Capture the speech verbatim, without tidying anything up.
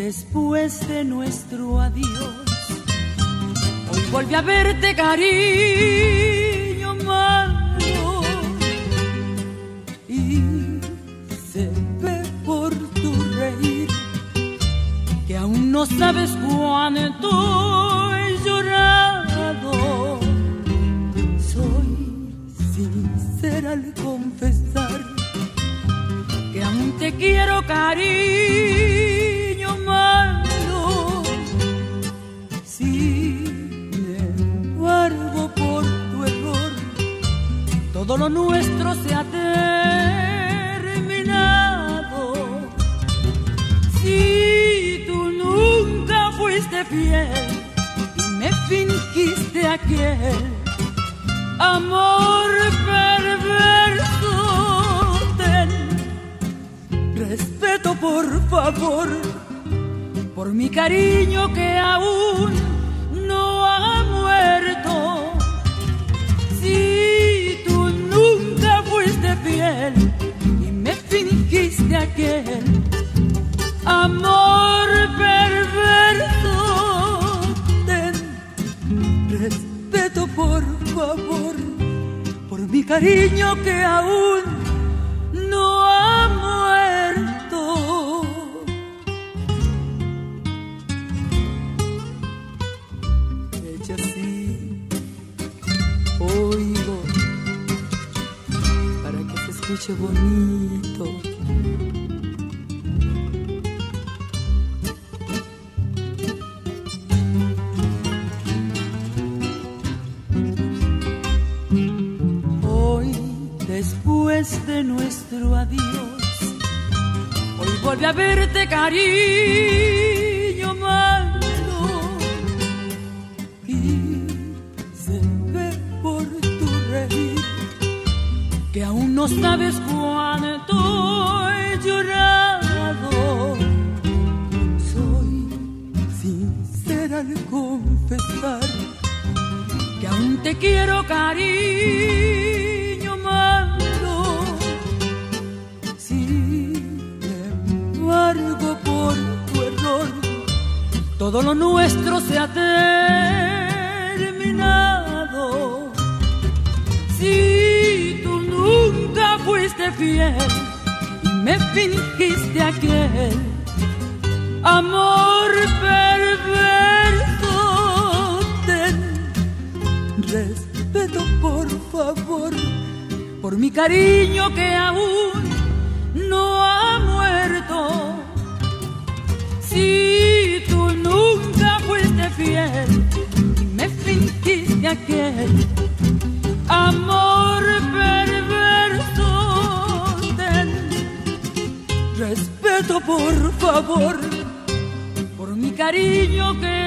después de nuestro adiós, hoy volví a verte, cariño malo, y se ve por tu reír que aún no sabes cuánto he llorado. Soy sincera al confesar que aún te quiero, cariño malo. Sin embargo, por tu error, todo lo nuestro se ha terminado. Si tú nunca fuiste fiel y me fingiste aquel amor perverso, ten respeto, por favor, por mi cariño que aún no ha muerto. Si tú nunca fuiste fiel y me fingiste aquel amor perverso, ten respeto, por favor, por mi cariño que aún no ha muerto. Hecha así, oigo, para que se escuche bonito. Después de nuestro adiós, hoy volví a verte, cariño malo, y se ve por tu reír que aún no sabes cuánto he llorado. Soy sincera al confesar que aún te quiero, cariño malo. Sin embargo, por tu error, todo lo nuestro se ha terminado. Si tú nunca fuiste fiel y me fingiste aquel amor perverso, ten respeto, por favor, por mi cariño que aún no ha muerto. Si tú nunca fuiste fiel y me fingiste aquel amor perverso, ten respeto, por favor, por mi cariño que